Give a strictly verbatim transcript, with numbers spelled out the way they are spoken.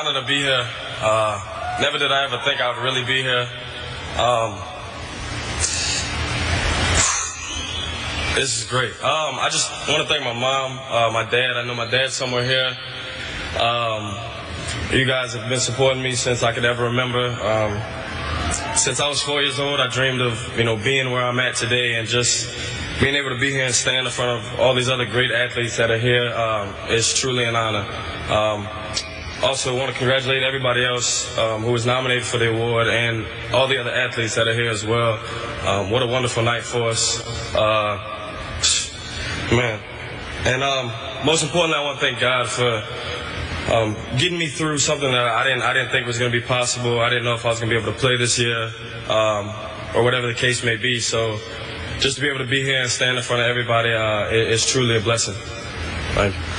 honor to be here. Uh, never did I ever think I would really be here. Um, this is great. Um, I just want to thank my mom, uh, my dad. I know my dad's somewhere here. Um, you guys have been supporting me since I could ever remember. Um, since I was four years old, I dreamed of, you know, being where I'm at today, and just being able to be here and stand in front of all these other great athletes that are here um, is truly an honor. Um, also, want to congratulate everybody else um, who was nominated for the award, and all the other athletes that are here as well. Um, what a wonderful night for us, uh, man. And um, most importantly, I want to thank God for um, getting me through something that I didn't I didn't think was going to be possible. I didn't know if I was going to be able to play this year, um, or whatever the case may be. So, just to be able to be here and stand in front of everybody uh, is truly a blessing. Thank you.